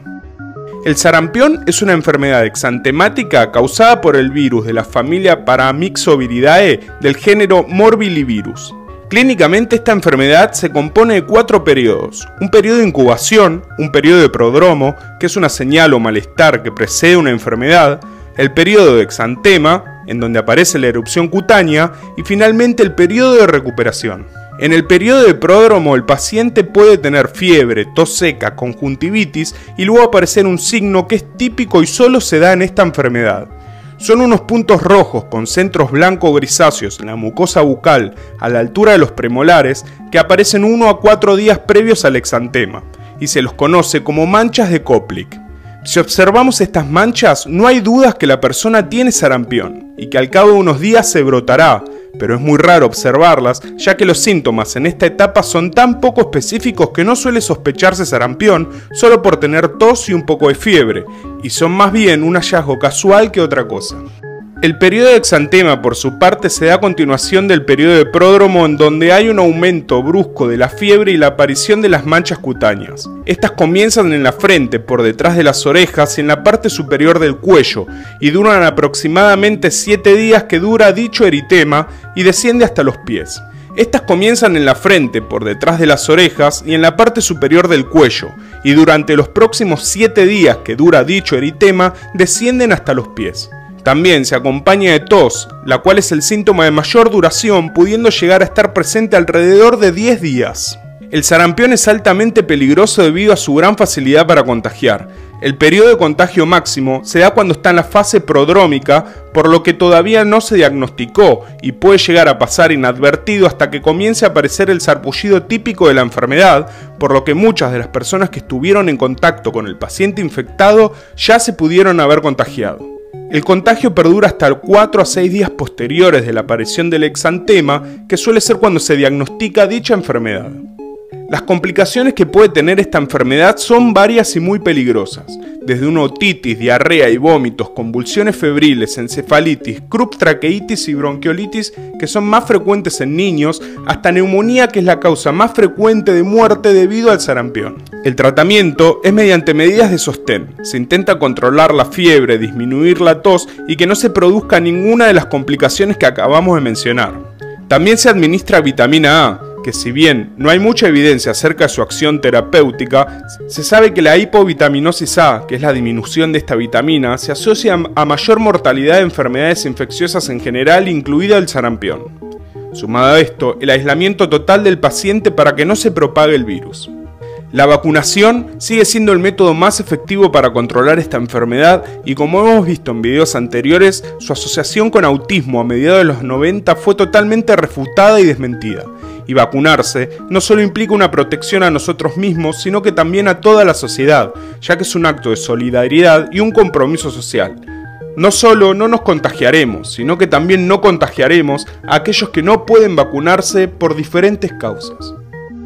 El sarampión es una enfermedad exantemática causada por el virus de la familia Paramyxoviridae del género Morbillivirus. Clínicamente esta enfermedad se compone de 4 periodos: un periodo de incubación, un periodo de prodromo, que es una señal o malestar que precede una enfermedad, el periodo de exantema, en donde aparece la erupción cutánea, y finalmente el periodo de recuperación. En el periodo de pródromo el paciente puede tener fiebre, tos seca, conjuntivitis y luego aparecer un signo que es típico y solo se da en esta enfermedad. Son unos puntos rojos con centros blanco-grisáceos en la mucosa bucal a la altura de los premolares que aparecen 1 a 4 días previos al exantema y se los conoce como manchas de Koplik. Si observamos estas manchas, no hay dudas que la persona tiene sarampión y que al cabo de unos días se brotará, pero es muy raro observarlas, ya que los síntomas en esta etapa son tan poco específicos que no suele sospecharse sarampión solo por tener tos y un poco de fiebre, y son más bien un hallazgo casual que otra cosa. El periodo de exantema, por su parte, se da a continuación del periodo de pródromo, en donde hay un aumento brusco de la fiebre y la aparición de las manchas cutáneas. Estas comienzan en la frente, por detrás de las orejas y en la parte superior del cuello, y duran aproximadamente 7 días que dura dicho eritema y desciende hasta los pies. Estas comienzan en la frente, por detrás de las orejas y en la parte superior del cuello, y durante los próximos 7 días que dura dicho eritema, descienden hasta los pies. También se acompaña de tos, la cual es el síntoma de mayor duración, pudiendo llegar a estar presente alrededor de 10 días. El sarampión es altamente peligroso debido a su gran facilidad para contagiar. El periodo de contagio máximo se da cuando está en la fase prodrómica, por lo que todavía no se diagnosticó y puede llegar a pasar inadvertido hasta que comience a aparecer el sarpullido típico de la enfermedad, por lo que muchas de las personas que estuvieron en contacto con el paciente infectado ya se pudieron haber contagiado. El contagio perdura hasta 4 a 6 días posteriores de la aparición del exantema, que suele ser cuando se diagnostica dicha enfermedad. Las complicaciones que puede tener esta enfermedad son varias y muy peligrosas, desde una otitis, diarrea y vómitos, convulsiones febriles, encefalitis, Krupp traqueitis y bronquiolitis, que son más frecuentes en niños, hasta neumonía, que es la causa más frecuente de muerte debido al sarampión. El tratamiento es mediante medidas de sostén. Se intenta controlar la fiebre, disminuir la tos y que no se produzca ninguna de las complicaciones que acabamos de mencionar. También se administra vitamina A, que si bien no hay mucha evidencia acerca de su acción terapéutica, se sabe que la hipovitaminosis A, que es la disminución de esta vitamina, se asocia a mayor mortalidad de enfermedades infecciosas en general, incluida el sarampión. Sumado a esto, el aislamiento total del paciente para que no se propague el virus. La vacunación sigue siendo el método más efectivo para controlar esta enfermedad y, como hemos visto en videos anteriores, su asociación con autismo a mediados de los 90 fue totalmente refutada y desmentida. Y vacunarse no solo implica una protección a nosotros mismos, sino que también a toda la sociedad, ya que es un acto de solidaridad y un compromiso social. No solo no nos contagiaremos, sino que también no contagiaremos a aquellos que no pueden vacunarse por diferentes causas.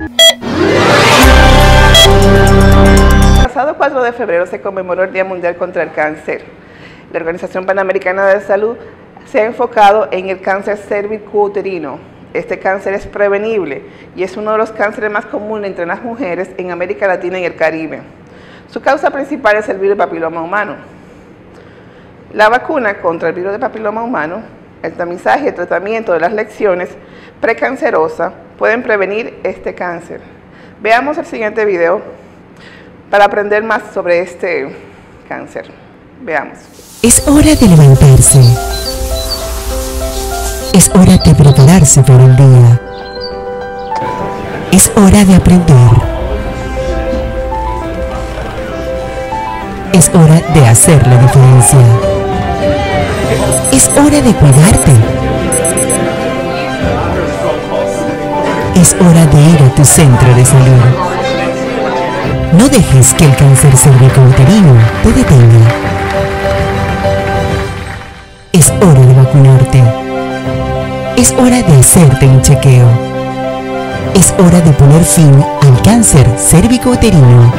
El pasado 4 de febrero se conmemoró el Día Mundial contra el Cáncer. La Organización Panamericana de Salud se ha enfocado en el cáncer cérvico-uterino. Este cáncer es prevenible y es uno de los cánceres más comunes entre las mujeres en América Latina y el Caribe. Su causa principal es el virus de papiloma humano. La vacuna contra el virus de papiloma humano, el tamizaje y el tratamiento de las lesiones precancerosas pueden prevenir este cáncer. Veamos el siguiente video para aprender más sobre este cáncer. Veamos.
Es hora de levantarse. Es hora de prepararse para el día. Es hora de aprender. Es hora de hacer la diferencia. Es hora de cuidarte. Es hora de ir a tu centro de salud. No dejes que el cáncer cervicouterino te detenga. Es hora de vacunar. vacunarte. Es hora de hacerte un chequeo. Es hora de poner fin al cáncer cérvico-uterino.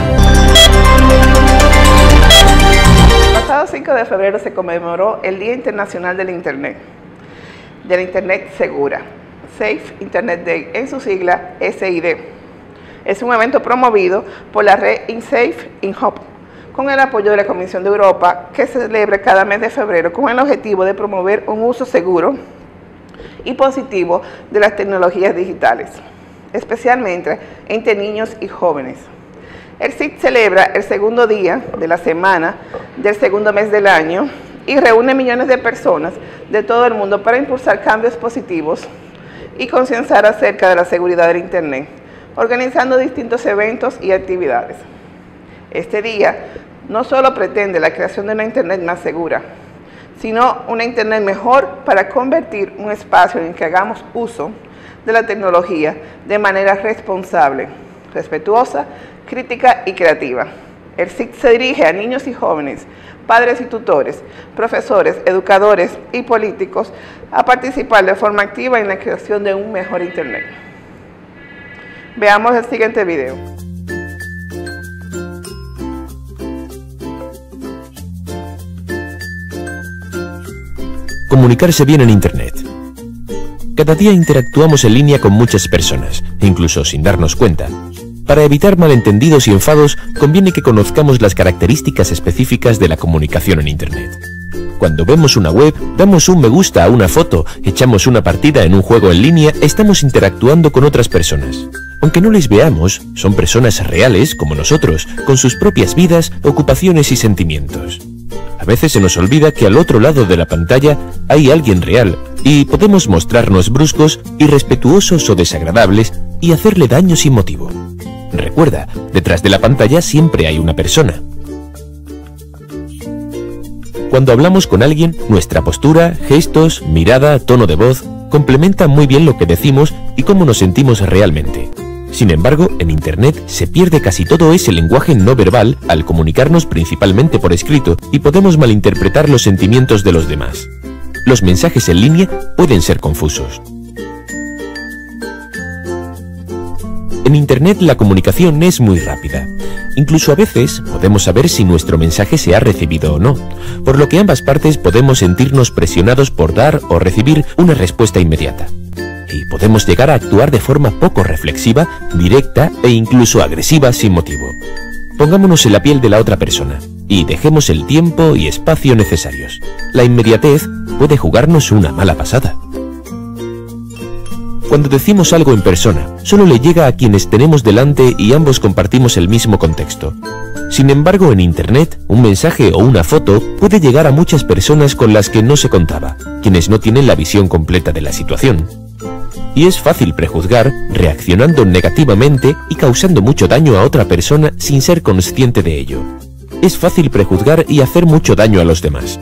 El pasado 5 de febrero se conmemoró el Día Internacional del Internet Segura, Safe Internet Day, en su sigla SID. Es un evento promovido por la red InSafe InHub, con el apoyo de la Comisión de Europa, que se celebra cada mes de febrero con el objetivo de promover un uso seguro y positivo de las tecnologías digitales, especialmente entre niños y jóvenes. El CID celebra el segundo día de la semana del segundo mes del año y reúne millones de personas de todo el mundo para impulsar cambios positivos y concienciar acerca de la seguridad del Internet, organizando distintos eventos y actividades. Este día no solo pretende la creación de una Internet más segura, sino una Internet mejor para convertir un espacio en el que hagamos uso de la tecnología de manera responsable, respetuosa, crítica y creativa. El CID se dirige a niños y jóvenes, padres y tutores, profesores, educadores y políticos a participar de forma activa en la creación de un mejor Internet. Veamos el siguiente video.
Comunicarse bien en Internet. Cada día interactuamos en línea con muchas personas, incluso sin darnos cuenta. Para evitar malentendidos y enfados, conviene que conozcamos las características específicas de la comunicación en Internet. Cuando vemos una web, damos un me gusta a una foto, echamos una partida en un juego en línea, estamos interactuando con otras personas. Aunque no les veamos, son personas reales como nosotros, con sus propias vidas, ocupaciones y sentimientos. A veces se nos olvida que al otro lado de la pantalla hay alguien real y podemos mostrarnos bruscos, irrespetuosos o desagradables y hacerle daño sin motivo. Recuerda, detrás de la pantalla siempre hay una persona. Cuando hablamos con alguien, nuestra postura, gestos, mirada, tono de voz, complementan muy bien lo que decimos y cómo nos sentimos realmente. Sin embargo, en Internet se pierde casi todo ese lenguaje no verbal al comunicarnos principalmente por escrito y podemos malinterpretar los sentimientos de los demás. Los mensajes en línea pueden ser confusos. En Internet la comunicación es muy rápida. Incluso a veces podemos saber si nuestro mensaje se ha recibido o no, por lo que ambas partes podemos sentirnos presionados por dar o recibir una respuesta inmediata. Y podemos llegar a actuar de forma poco reflexiva, directa e incluso agresiva sin motivo. Pongámonos en la piel de la otra persona y dejemos el tiempo y espacio necesarios. La inmediatez puede jugarnos una mala pasada. Cuando decimos algo en persona, solo le llega a quienes tenemos delante y ambos compartimos el mismo contexto. Sin embargo, en Internet, un mensaje o una foto puede llegar a muchas personas con las que no se contaba, quienes no tienen la visión completa de la situación. Y es fácil prejuzgar, reaccionando negativamente y causando mucho daño a otra persona sin ser consciente de ello. Es fácil prejuzgar y hacer mucho daño a los demás.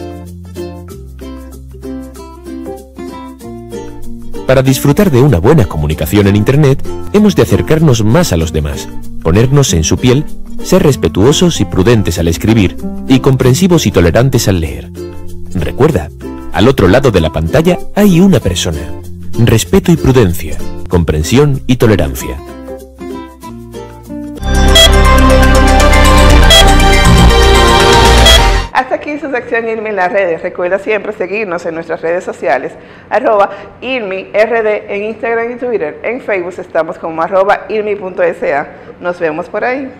Para disfrutar de una buena comunicación en Internet, hemos de acercarnos más a los demás, ponernos en su piel, ser respetuosos y prudentes al escribir, y comprensivos y tolerantes al leer. Recuerda, al otro lado de la pantalla hay una persona. Respeto y prudencia, comprensión y tolerancia.
Hasta aquí su sección IRMI en las redes. Recuerda siempre seguirnos en nuestras redes sociales, @IRMIRD en Instagram y Twitter. En Facebook estamos como @IRMI.sa. Nos vemos por ahí.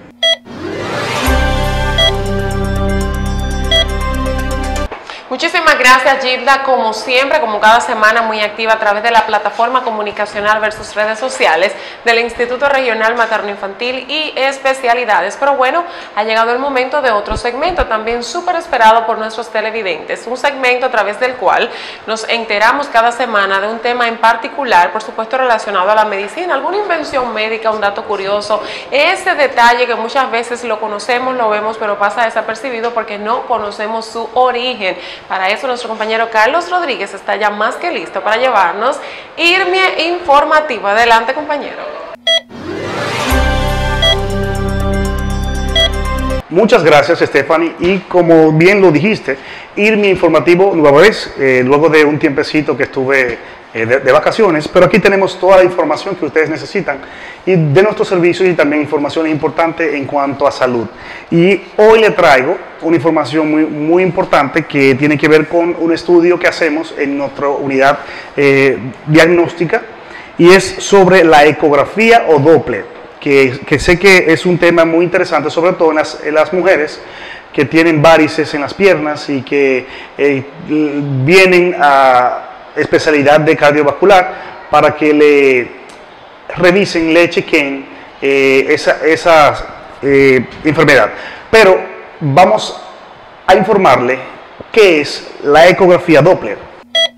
Muchísimas gracias, Gilda, como siempre, como cada semana, muy activa a través de la plataforma comunicacional versus redes sociales del Instituto Regional Materno-Infantil y Especialidades. Pero bueno, ha llegado el momento de otro segmento, también súper esperado por nuestros televidentes. Un segmento a través del cual nos enteramos cada semana de un tema en particular, por supuesto relacionado a la medicina, alguna invención médica, un dato curioso, ese detalle que muchas veces lo conocemos, lo vemos, pero pasa desapercibido porque no conocemos su origen. Para eso nuestro compañero Carlos Rodríguez está ya más que listo para llevarnos IRMI informativo. Adelante, compañero.
Muchas gracias, Stephanie, y como bien lo dijiste, IRMI Informativo nueva vez, luego de un tiempecito que estuve de vacaciones, pero aquí tenemos toda la información que ustedes necesitan y de nuestros servicios y también información importante en cuanto a salud. Y hoy le traigo una información muy importante que tiene que ver con un estudio que hacemos en nuestra unidad diagnóstica y es sobre la ecografía o Doppler. Que sé que es un tema muy interesante, sobre todo en las mujeres que tienen varices en las piernas y que vienen a especialidad de cardiovascular para que le revisen, le chequen esa enfermedad. Pero vamos a informarle qué es la ecografía Doppler.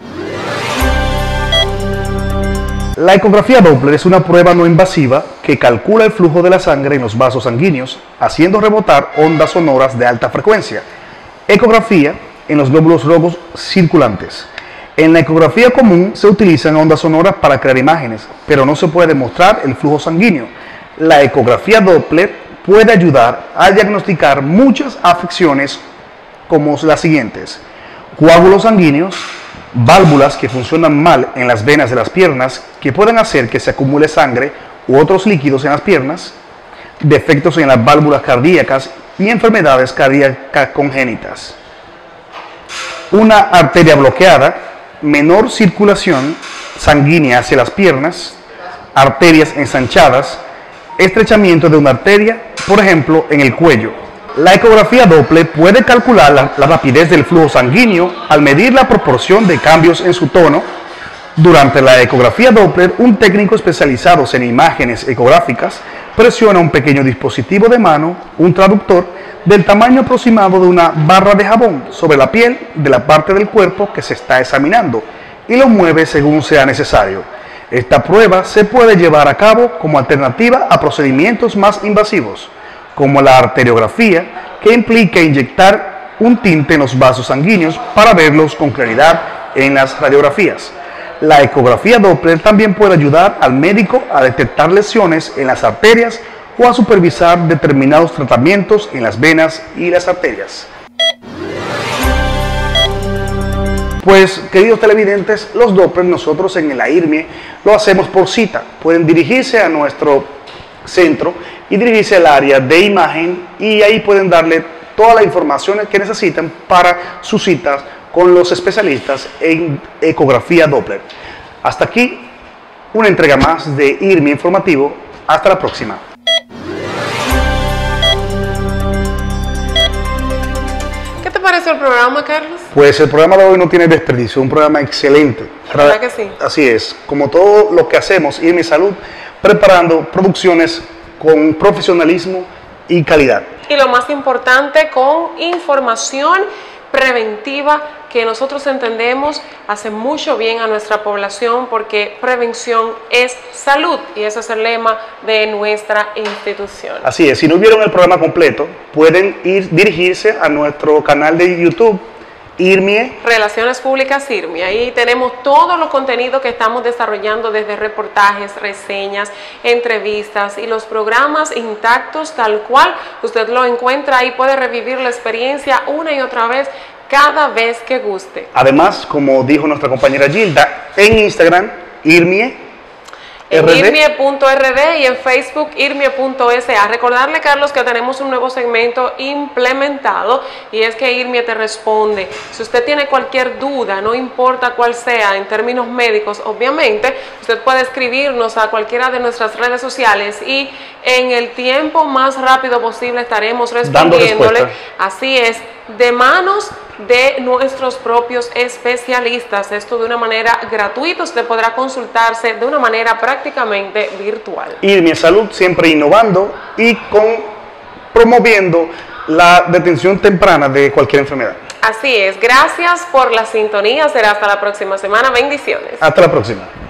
La ecografía Doppler es una prueba no invasiva que calcula el flujo de la sangre en los vasos sanguíneos, haciendo rebotar ondas sonoras de alta frecuencia. Ecografía en los glóbulos rojos circulantes. En la ecografía común se utilizan ondas sonoras para crear imágenes, pero no se puede mostrar el flujo sanguíneo. La ecografía Doppler puede ayudar a diagnosticar muchas afecciones como las siguientes: coágulos sanguíneos, válvulas que funcionan mal en las venas de las piernas que pueden hacer que se acumule sangre u otros líquidos en las piernas, defectos en las válvulas cardíacas y enfermedades cardíacas congénitas. Una arteria bloqueada, menor circulación sanguínea hacia las piernas, arterias ensanchadas, estrechamiento de una arteria, por ejemplo, en el cuello. La ecografía Doppler puede calcular la rapidez del flujo sanguíneo al medir la proporción de cambios en su tono. Durante la ecografía Doppler, un técnico especializado en imágenes ecográficas presiona un pequeño dispositivo de mano, un traductor, del tamaño aproximado de una barra de jabón sobre la piel de la parte del cuerpo que se está examinando y lo mueve según sea necesario. Esta prueba se puede llevar a cabo como alternativa a procedimientos más invasivos, como la arteriografía, que implica inyectar un tinte en los vasos sanguíneos para verlos con claridad en las radiografías. La ecografía Doppler también puede ayudar al médico a detectar lesiones en las arterias o a supervisar determinados tratamientos en las venas y las arterias. Pues, queridos televidentes, los Doppler nosotros en el IRMIE lo hacemos por cita. Pueden dirigirse a nuestro centro y dirigirse al área de imagen y ahí pueden darle toda la información que necesitan para sus citas con los especialistas en ecografía Doppler. Hasta aquí una entrega más de IRMI Informativo. Hasta la próxima.
¿Qué te pareció el programa, Carlos?
Pues el programa de hoy no tiene desperdicio, un programa excelente.
¿Verdad que sí?
Así es, como todo lo que hacemos, IRMI Salud, preparando producciones con profesionalismo y calidad.
Y lo más importante, con información preventiva que nosotros entendemos hace mucho bien a nuestra población, porque prevención es salud y ese es el lema de nuestra institución.
Así es, si no vieron el programa completo, pueden dirigirse a nuestro canal de YouTube, IRMIE.
Relaciones Públicas IRMIE. Ahí tenemos todos los contenidos que estamos desarrollando, desde reportajes, reseñas, entrevistas y los programas intactos tal cual. Usted lo encuentra ahí, puede revivir la experiencia una y otra vez, cada vez que guste.
Además, como dijo nuestra compañera Gilda, en Instagram, IRMIE.
En irmie.rd y en Facebook irmie.sa. Recordarle, Carlos, que tenemos un nuevo segmento implementado y es que IRMIE te responde. Si usted tiene cualquier duda, no importa cuál sea, en términos médicos, obviamente, usted puede escribirnos a cualquiera de nuestras redes sociales y en el tiempo más rápido posible estaremos respondiéndole. Así es, de manos de nuestros propios especialistas. Esto de una manera gratuita, usted podrá consultarse de una manera prácticamente virtual.
IRMIE Salud siempre innovando y promoviendo la detención temprana de cualquier enfermedad.
Así es, gracias por la sintonía, será hasta la próxima semana, bendiciones.
Hasta la próxima.